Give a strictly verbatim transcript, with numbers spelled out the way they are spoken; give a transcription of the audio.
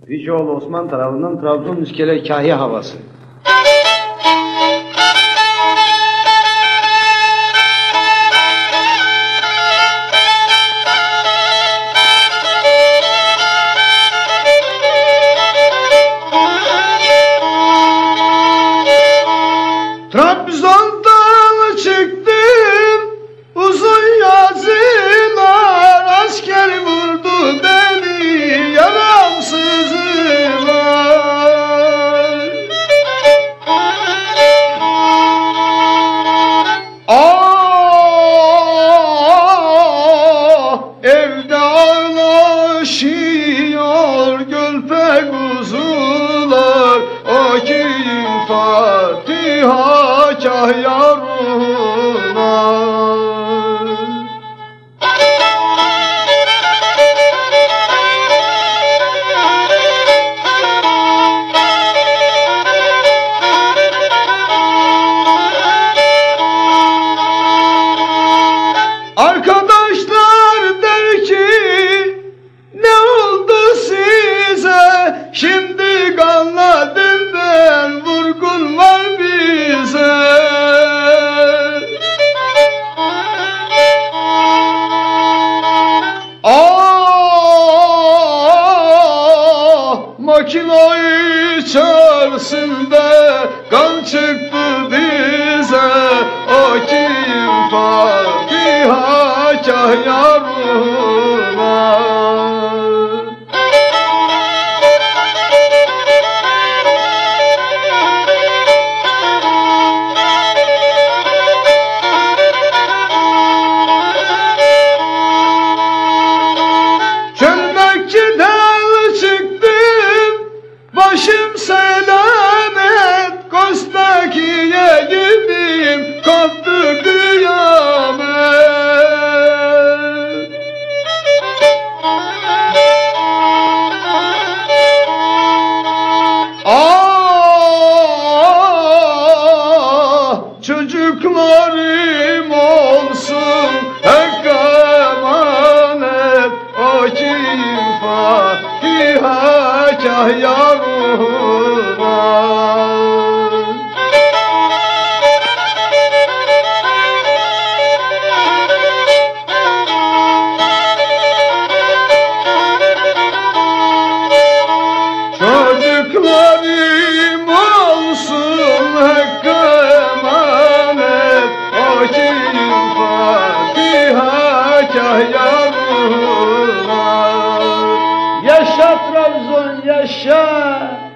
Vicioğlu Osman tarafından Trabzon İskele Kahya havası. Trabzon'dan çıktım, uzun yazılar, asker vurdu beni, yaramsızlar. Ah, evde ağlaşıyor gölpe kuzular, o kim Fatiha Kahya ruhuna. Arkadaşlar der ki, ne oldu size? Şimdi anladım ben, vurgun var bize. Ah, makinayı içerisinde kan çıktı bize. O kim Fatiha Kahya ruhuna. Çömlekçiden çıktım, başım selamet, Kostaki'ye gittim, koptu kıyamet. Ah, çocuklarım olsun Hakk'a emanet, o kim Fatiha Kahya ruhuna. Çocuklarım olsun Hakk'a emanet, o kim Fatiha Kahya ruhuna. Yaşa Trabzon yaşa!